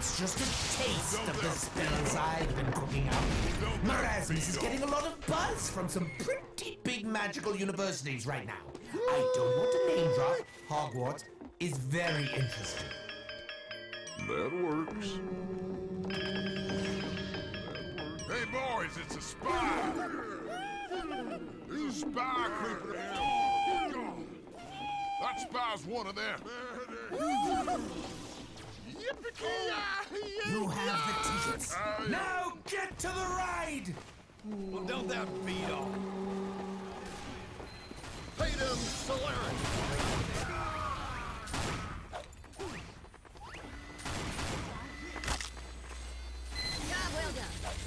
That's just a taste of the spells I've been cooking up. Marasmus is getting a lot of buzz from some pretty big magical universities right now. I don't want to name drop. Hogwarts is very interesting. That works. Hey boys, it's a spy! There's a spy creeper here. That spy's one of them. You have the tickets. Now get to the ride! Well, don't that beat off? Tatum Solari! Job well done.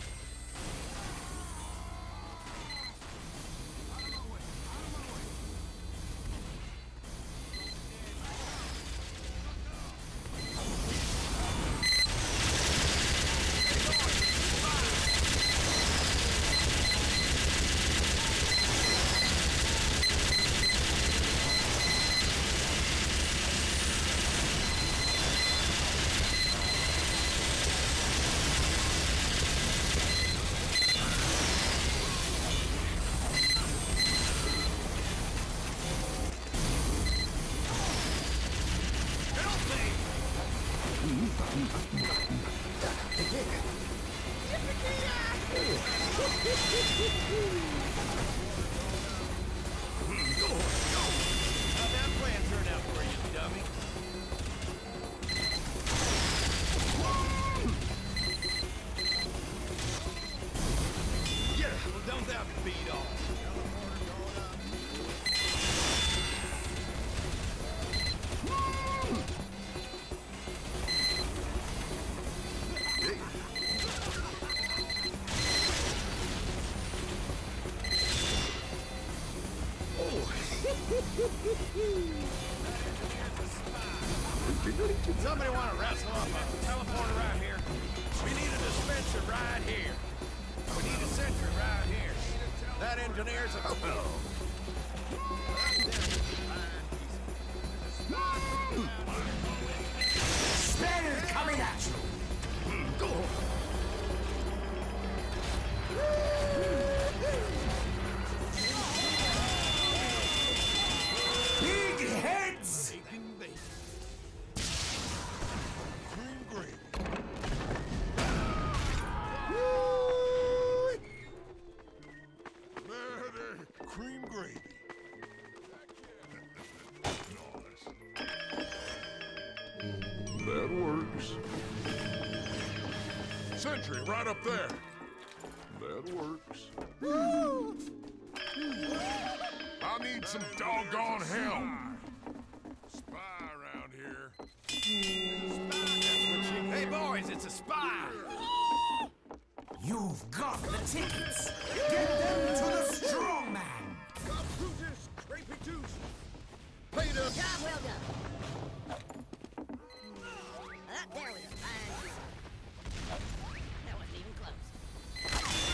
How'd that plan turn out for you, dummy? Yeah, well, don't that beat off? Somebody want to wrestle up a teleporter right here? We need a dispenser right here. We need a sentry right here. That engineer's a... Spell coming at you! Go! Big heads! Green gravy. Murder, cream gravy. That works. Sentry right up there. That works. I need some doggone help. Spy around here. Hey, boys, it's a spy! You've got the tickets! Get them to the strong man! Job well done. There was a fine piece. That wasn't even close.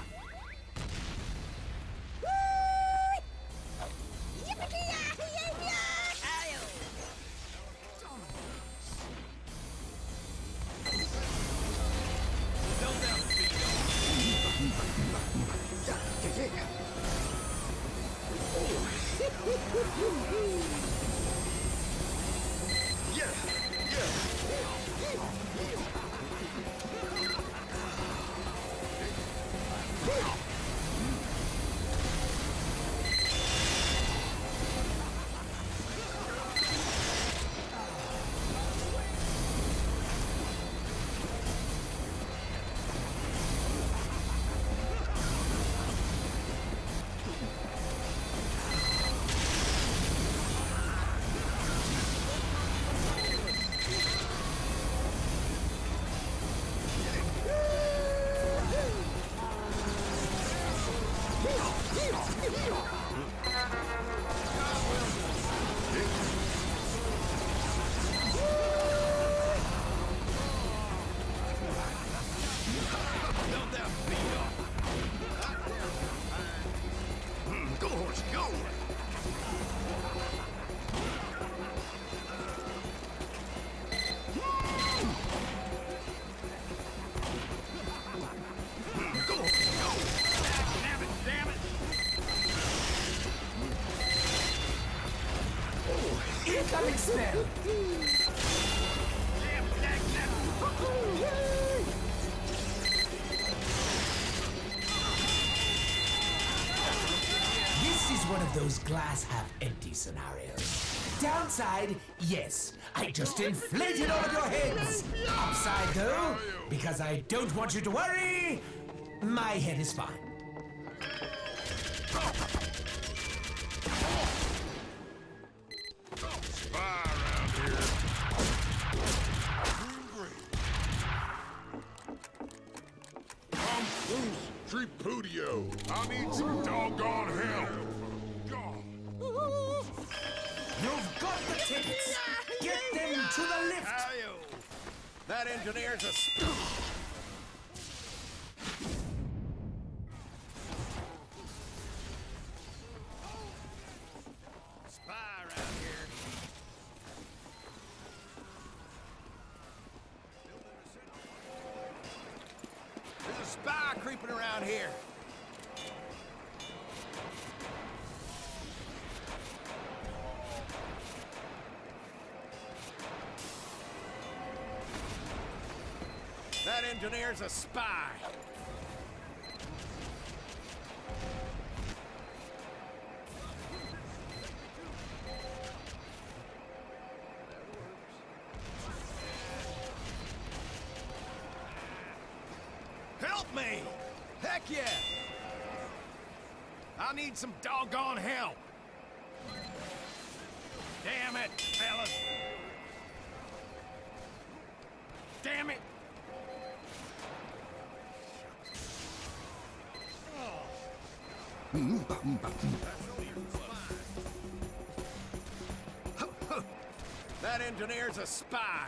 Don't that beat Incoming spell! This is one of those glass half-empty scenarios. Downside, yes, I just inflated all of your heads. Upside, though, because I don't want you to worry, my head is fine. Spy around here. I'm Bruce Tripudio. I need some doggone help. You've got the tickets. Get them to the lift. That engineer's a spy around here. There's a spy creeping around here. That engineer's a spy. Help me! Heck yeah! I need some doggone help. Damn it, fellas. Damn it! That engineer's a spy.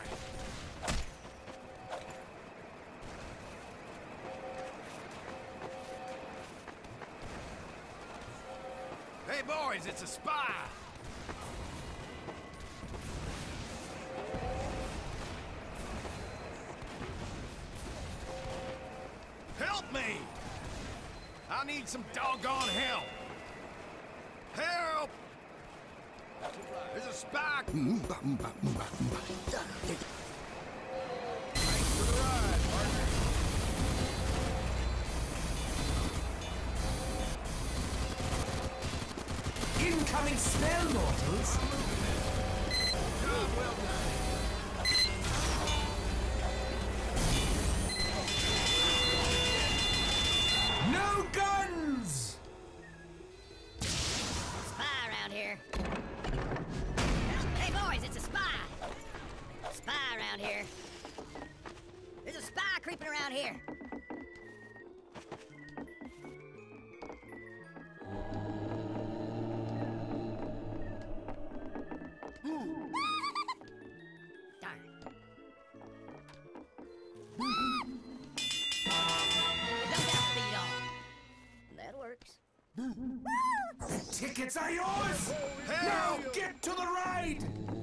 Hey boys, it's a spy. Help me! I need some doggone help! Help! There's a spy! Thanks for the ride, partner. Incoming spell, mortals. Job well done. No guns! Spy around here. Hey, boys, it's a spy. Spy around here. There's a spy creeping around here. Darn. Don't have speed on. That works. Tickets are yours! Now get to the ride!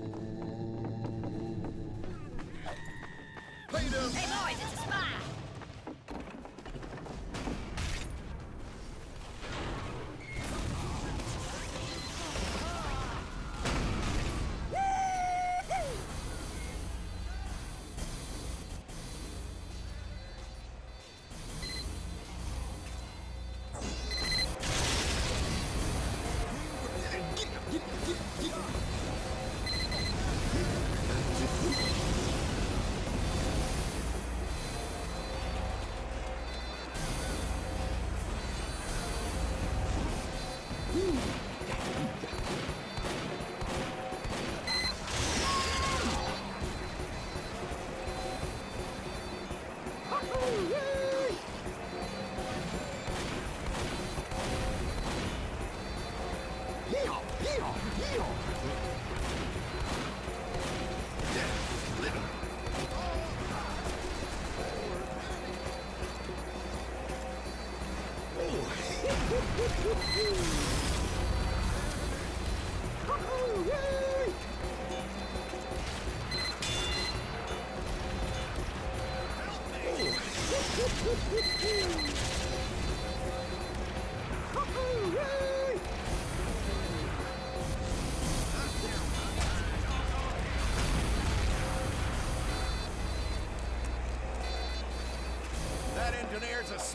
Hey, Hey, boys, it's a spy.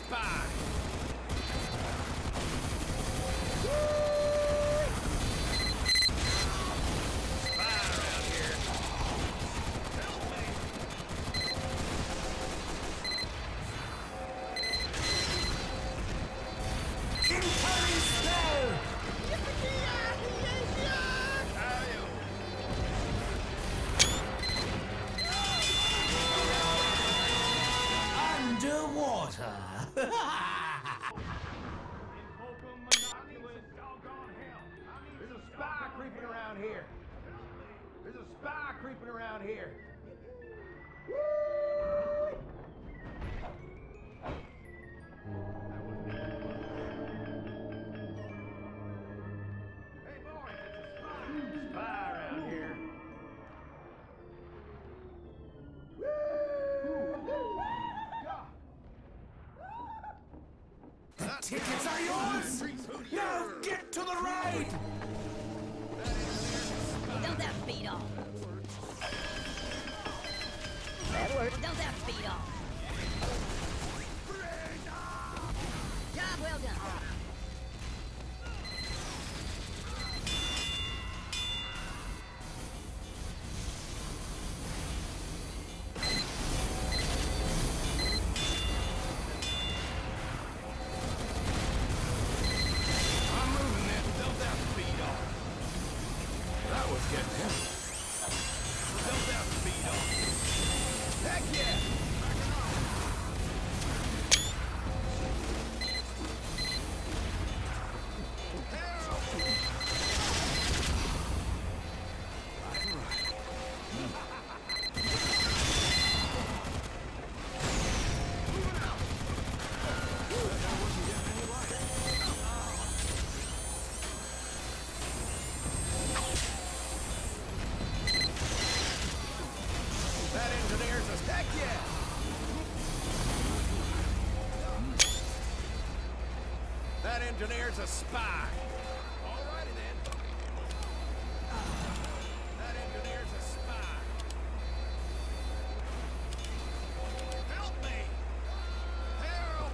spy. Spy around here. Help me. Incoming spell! Underwater. There's a spy creeping around here. There's a spy creeping around here. Hey boys, it's a spy. Spy around here. Tickets are yours! Now get to the ride! Don't that beat off? Don't that beat off? Job well done. I'm moving it. Don't that beat off? That was getting heavy. Don't that beat off? Heck yeah! That engineer's a heck yeah! That engineer's a spy. Alrighty then. That engineer's a spy. Help me! Help!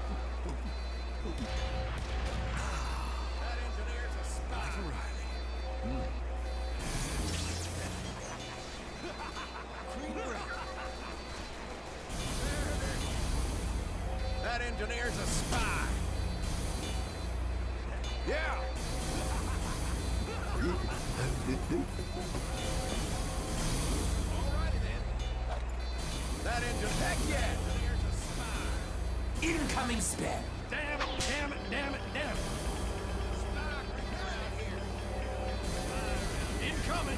That engineer's a spy. That engineer's a spy. Yeah. Alrighty then. That engine, heck yeah. Engineer's a spy. Incoming spell! Damn it, damn it, damn it, damn it. Spy around here. Incoming.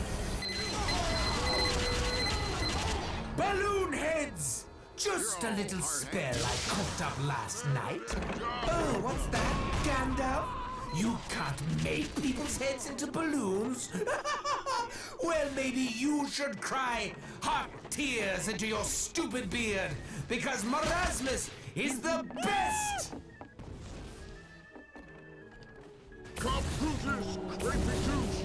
Balloon heads! Just a little spell I cooked up last night. Oh, what's that, Gandalf? You can't make people's heads into balloons? Well, maybe you should cry hot tears into your stupid beard, because Marasmus is the best! Computers, creepy juice.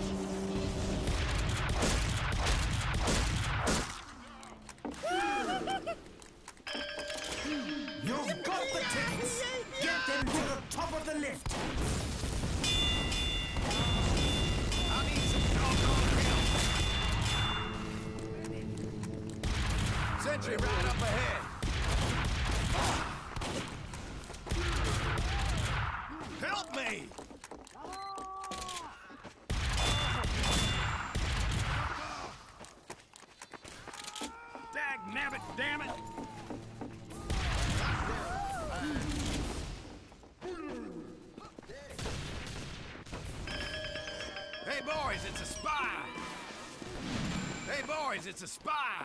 You've got the tickets! Get them to the top of the lift! I need some doggone help. Sentry right up ahead. Help me! Dag nabbit, damn it! Hey boys, it's a spy! Hey boys, it's a spy!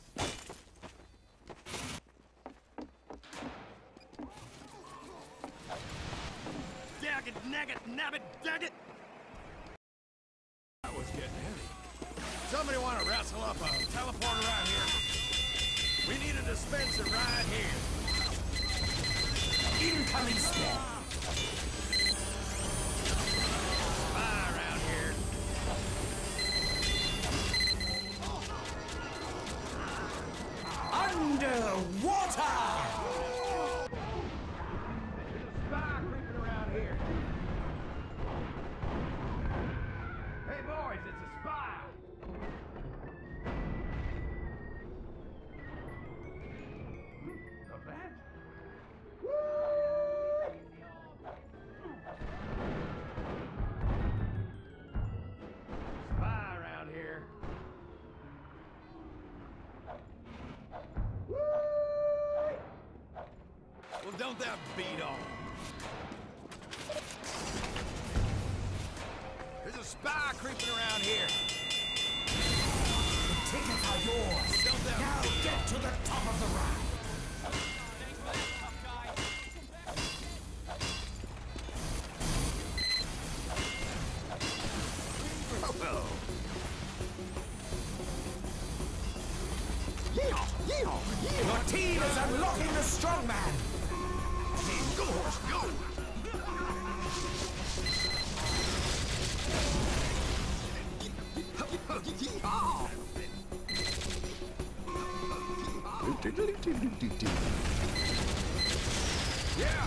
Dag it, nag it, nab it, dag it! That was getting heavy. Somebody want to wrestle up a teleporter right here? We need a dispenser right here. Incoming spell! Spy around here. Underwater! Don't that beat off? There's a spy creeping around here. The tickets are yours. Don't that Now get to the top of the ride. Your team is unlocking the strongman. Go, horse, go! Yeah!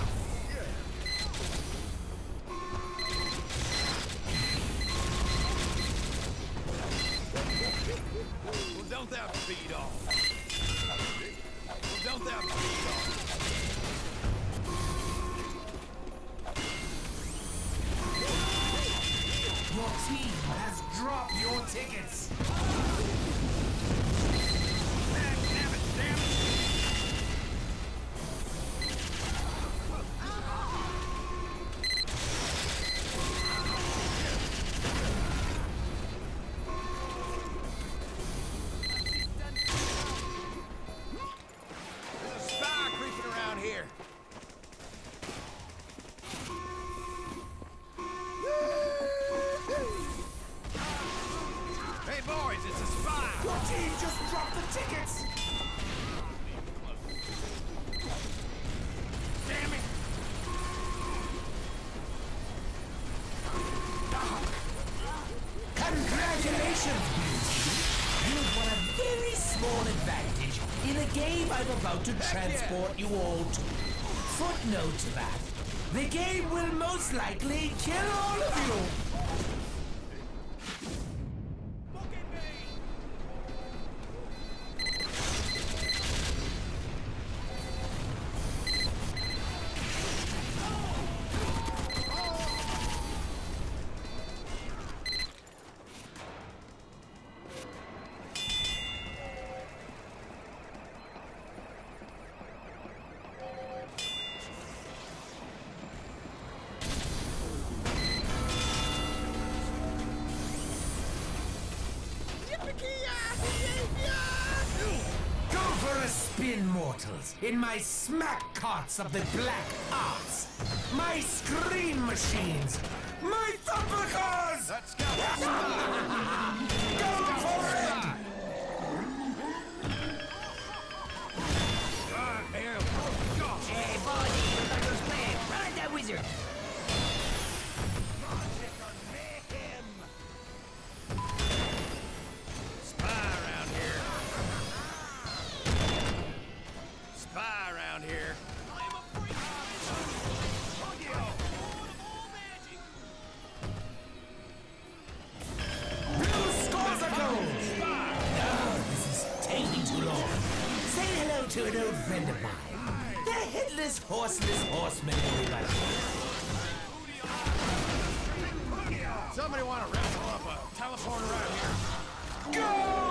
Well, don't that beat off? Well, don't that beat off? Your team has dropped your tickets. Damn it! There's a spy creeping around here. Hey boys, it's a spy! Your team just dropped the tickets. Damn it! Congratulations, Beauty. You've won a very small advantage in a game I'm about to transport you all to. Footnote to that. The game will most likely kill all of you. Go for a spin, mortals, in my smack carts of the black arts, my scream machines, my thumper cars! Let's go! Spy! Go for it! Hey, boys, look who's playing. Run at that wizard. Spy around here. Spy around here. Blue scores a goal! Oh, this is taking too long. Say hello to an old friend of mine. The headless, horseless horseman, everybody. Somebody want to wrestle up a teleporter out here? Go!